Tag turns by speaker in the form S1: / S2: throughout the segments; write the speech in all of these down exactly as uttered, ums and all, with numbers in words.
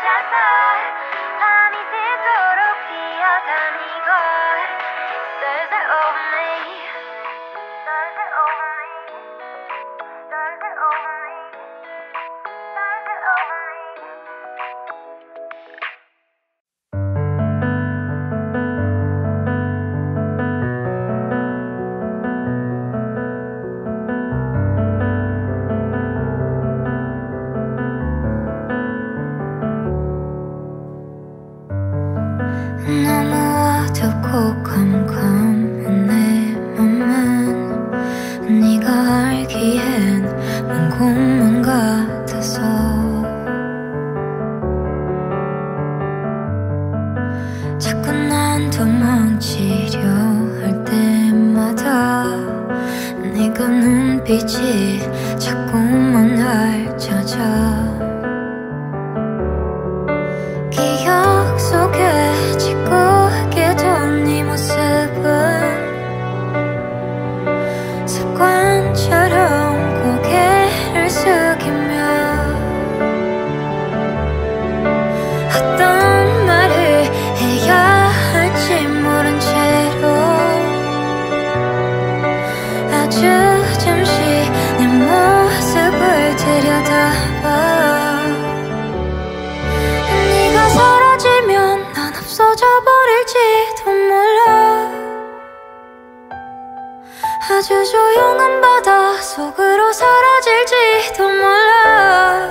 S1: 빛이 자꾸만 날 찾아 기억 속에 짓고 있던 네 모습은 습관처럼 고개를 숙이며 어떤 말을 해야 할지 모른 채로 아주 잠시 내 모습을 들여다봐 네가 사라지면 난 없어져 버릴지도 몰라 아주 조용한 바다 속으로 사라질지도 몰라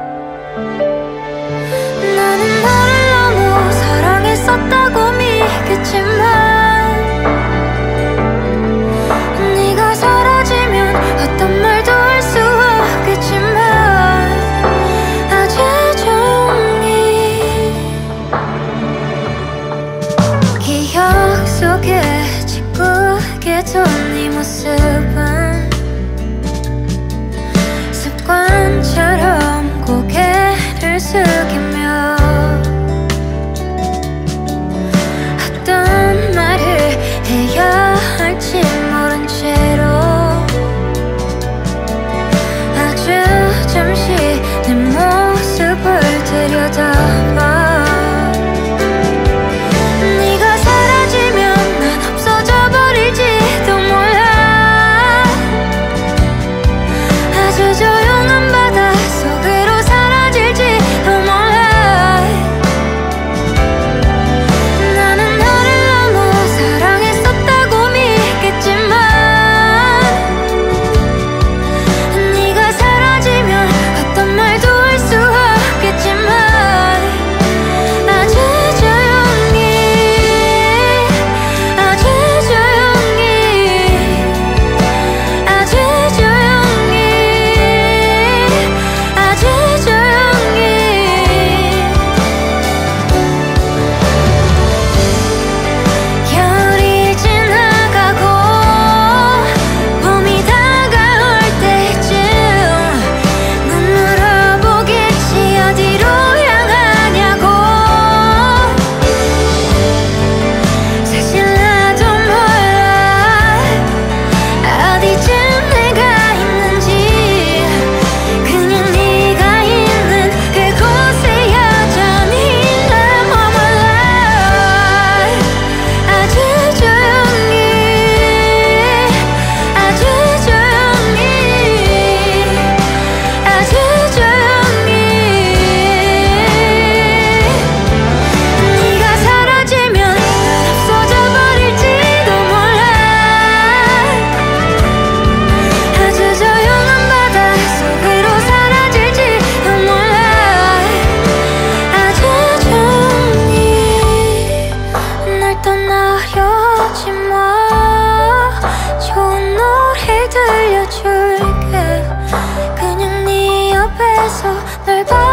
S1: 나는 너를 너무 사랑했었다고 믿겠지만 어떤 말도 할 수 없겠지만 아주 조용히 기억 속에 짓고 있던 네 모습은 습관처럼 고개를 숙이며 어떤 말을 해야 할지 모른 채로 잠시 내 모습을 들여다봐 네가 사라지면 난 없어져 버릴지도 몰라 아주 조용한 바다 속으로 사라질지도 몰라 나는 너를 너무 사랑했었다고 믿겠지만 들려줄게 그냥 네 옆에서 널 봐